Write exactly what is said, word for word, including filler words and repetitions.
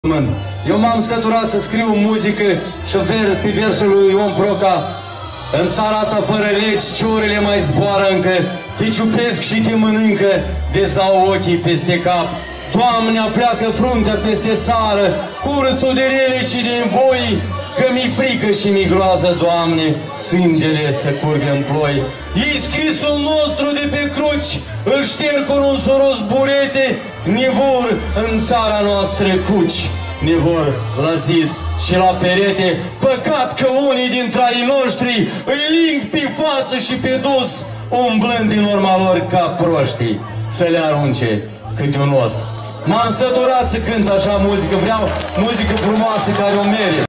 Eu m-am săturat să scriu muzică și vers, pe versul lui Ion Proca. În țara asta fără legi, ciorele mai zboară încă, te ciupesc și te mănâncă, vezi dau ochii peste cap. Doamne, apleacă fruntea peste țară, curăț-o de rele și de învoi, că mi-i frică și mi-i groază, Doamne, sângele să curgă în ploi. Ei scrisul nostru de pe cruci, îl șterg cu un soros burete, ne vor în țara noastră cuci, ne vor la zid și la perete. Păcat că unii dintre ai noștri îi ling pe față și pe dus, umblând din urma lor ca proștii, să le arunce câte un os. M-am săturat să cânt așa muzică, vreau muzică frumoasă care o merit.